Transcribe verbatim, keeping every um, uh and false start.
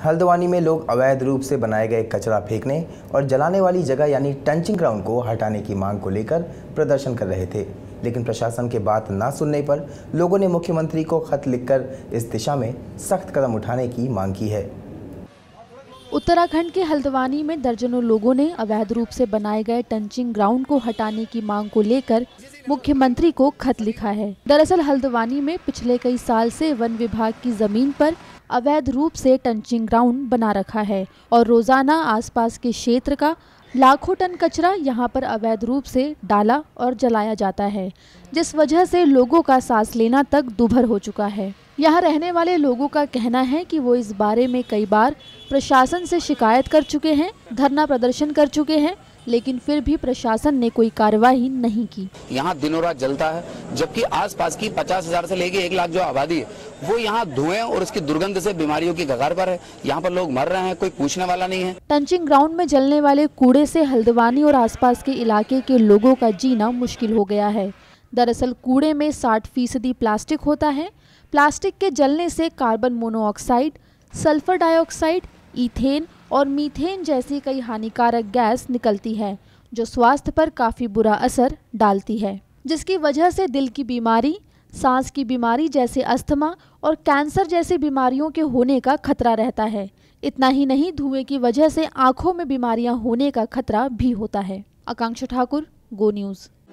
हल्द्वानी में लोग अवैध रूप से बनाए गए कचरा फेंकने और जलाने वाली जगह यानी टंचिंग ग्राउंड को हटाने की मांग को लेकर प्रदर्शन कर रहे थे, लेकिन प्रशासन के बात ना सुनने पर लोगों ने मुख्यमंत्री को खत लिखकर इस दिशा में सख्त कदम उठाने की मांग की है। उत्तराखंड के हल्द्वानी में दर्जनों लोगों ने अवैध रूप से बनाए गए टंचिंग ग्राउंड को हटाने की मांग को लेकर मुख्यमंत्री को खत लिखा है। दरअसल हल्द्वानी में पिछले कई साल से वन विभाग की जमीन पर अवैध रूप से टंचिंग ग्राउंड बना रखा है और रोजाना आसपास के क्षेत्र का लाखों टन कचरा यहां पर अवैध रूप से डाला और जलाया जाता है, जिस वजह से लोगों का सांस लेना तक दुभर हो चुका है। यहां रहने वाले लोगों का कहना है कि वो इस बारे में कई बार प्रशासन से शिकायत कर चुके हैं, धरना प्रदर्शन कर चुके हैं, लेकिन फिर भी प्रशासन ने कोई कार्रवाई नहीं की। यहाँ दिनों रात जलता है, जबकि आसपास की पचास हजार से लेके एक लाख जो आबादी है वो यहाँ धुएं और उसकी दुर्गंध से बीमारियों की कगार पर है। यहाँ पर लोग मर रहे हैं, कोई पूछने वाला नहीं है। टंचिंग ग्राउंड में जलने वाले कूड़े से हल्द्वानी और आसपास के इलाके के लोगों का जीना मुश्किल हो गया है। दरअसल कूड़े में साठ फीसदी प्लास्टिक होता है। प्लास्टिक के जलने से carbon monoxide, sulphur dioxide, ethane और मीथेन जैसी कई हानिकारक गैस निकलती है, जो स्वास्थ्य पर काफ़ी बुरा असर डालती है, जिसकी वजह से दिल की बीमारी, सांस की बीमारी जैसे अस्थमा और कैंसर जैसी बीमारियों के होने का खतरा रहता है। इतना ही नहीं, धुएं की वजह से आंखों में बीमारियां होने का खतरा भी होता है। Akanksha Thakur, Go news.